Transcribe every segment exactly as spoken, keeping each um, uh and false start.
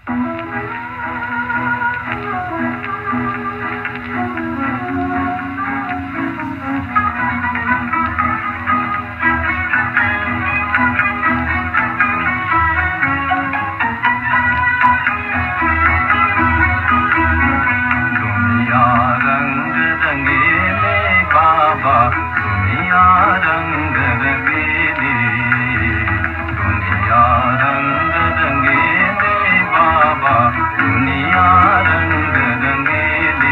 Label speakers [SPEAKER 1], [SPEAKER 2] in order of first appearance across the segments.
[SPEAKER 1] दुनिया रंग रंगीली, दुनिया रंग रंगीली बाबा, दुनिया रंग रंगीली।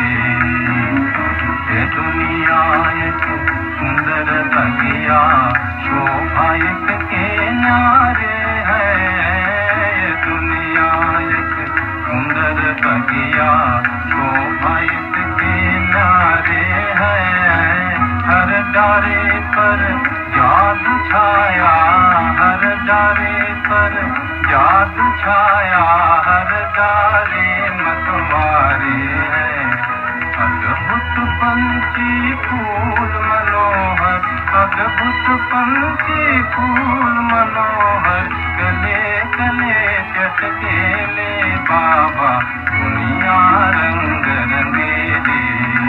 [SPEAKER 1] ये दुनिया एक सुंदर बगिया, शोभा एक के न्यारे है। ये दुनिया एक सुंदर बगिया, शोभा एक के न्यारे है। हर डारे पर जादू छाया, हर डारे पर जादू छाया, हर डारे मतवारे है। अद्भुत पंछी फूल मनोहर, अद्भुत पंछी फूल मनोहर, गले गले चटके ले बाबा, दुनिया रंग रंगीली,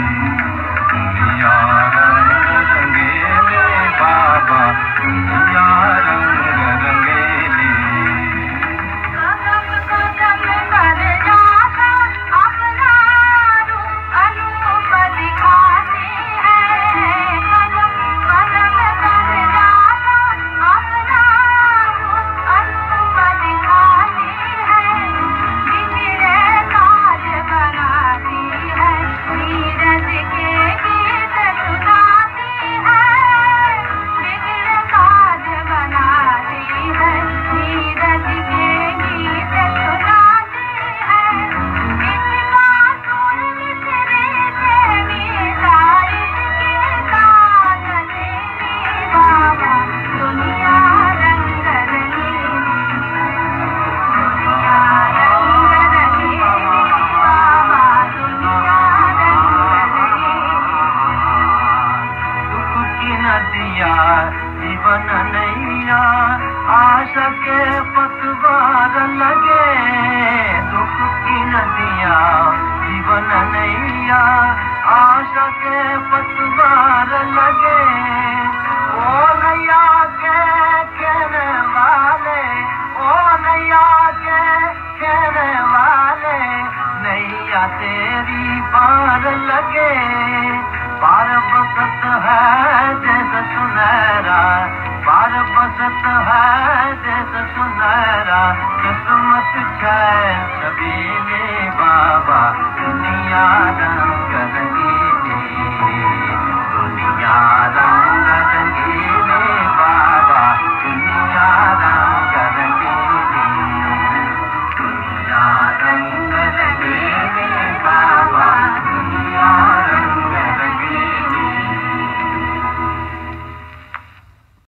[SPEAKER 1] दुनिया रंग रंगीली बाबा, दुनिया रंग रंगीली।
[SPEAKER 2] कदम कदम पर जाता अपना रूप अनूप दिखाती है। कदम कदम पर जाता अपना रूप अनूप दिखाती है। बिगड़े काज बनाती है, नीरज के गीत सुनाती है। बिगड़े काज बनाती है, नीरज के गीत सुनाती है। इसका सुर मिसरे से मीठा, इसके तान तेरी बाबा, दुनिया रंग रंगीली, दुनिया रंग रंगीली बाबा, दुनिया रंग रंगीली।
[SPEAKER 1] दुख की नदिया जीवन नैया, आशा के पतवार लगे। दुख की नदिया जीवन नैया, आशा के पतवार लगे। ओ नैया के कहने वाले, ओ नैया के कहने वाले, नैया तेरी पार लगे। पार बसत है जैसे सुनहरा, पार बसत है जैसे सुनहरा, किस्मत है सभी में बाबा, दुनिया रंग